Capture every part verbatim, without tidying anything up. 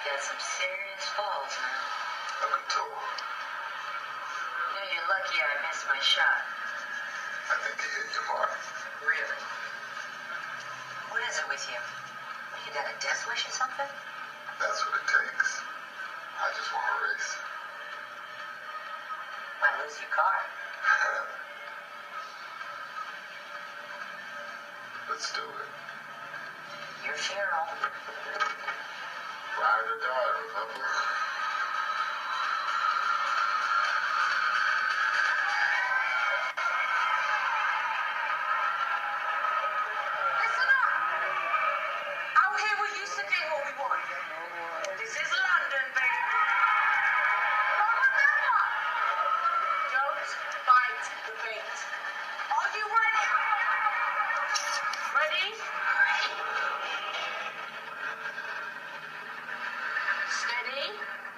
had some serious falls, man. I've been told. You know, you're lucky I missed my shot. I think you hit your mark. Really? What is it with you? What, you got a death wish or something? That's what it takes. I just want to race. Might lose your car. Let's do it. Your funeral. Ride or die, remember? Listen up! Out here we used to get what we want. This is London, baby. But remember, don't bite the bait. Are you ready? Ready? Steady.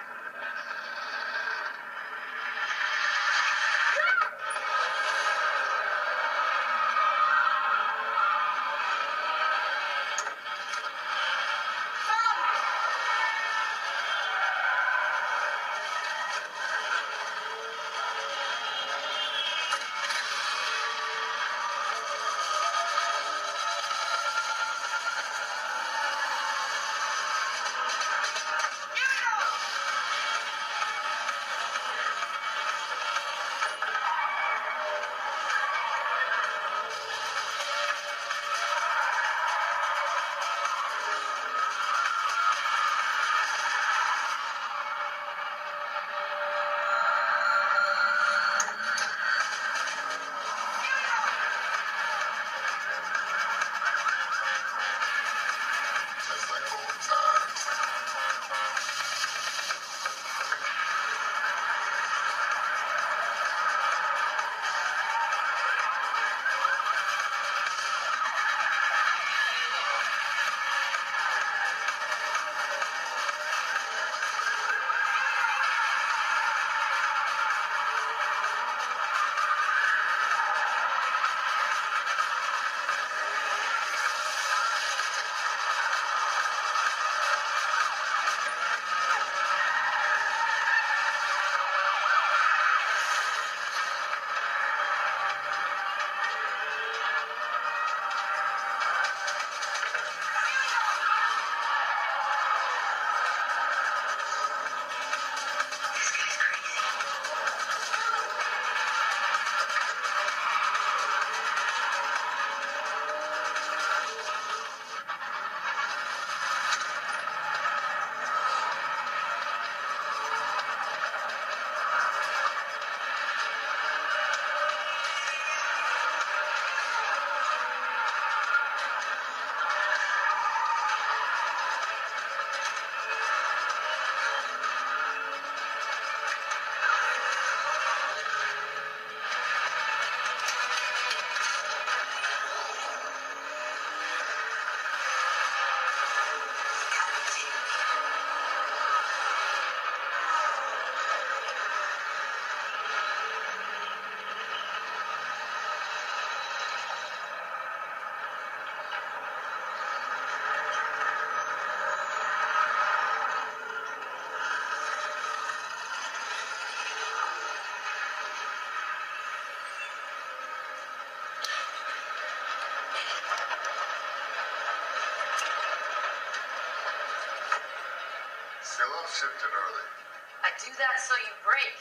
Still up shifting early. I do that so you break.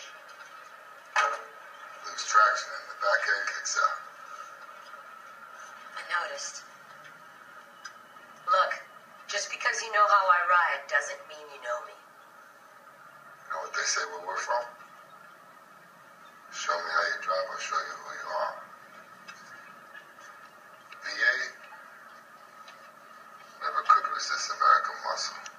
Lose traction and the back end kicks out. I noticed. Look, just because you know how I ride doesn't mean you know me. You know what they say where we're from? Show me how you drive, I'll show you who you are. V A never could resist American muscle.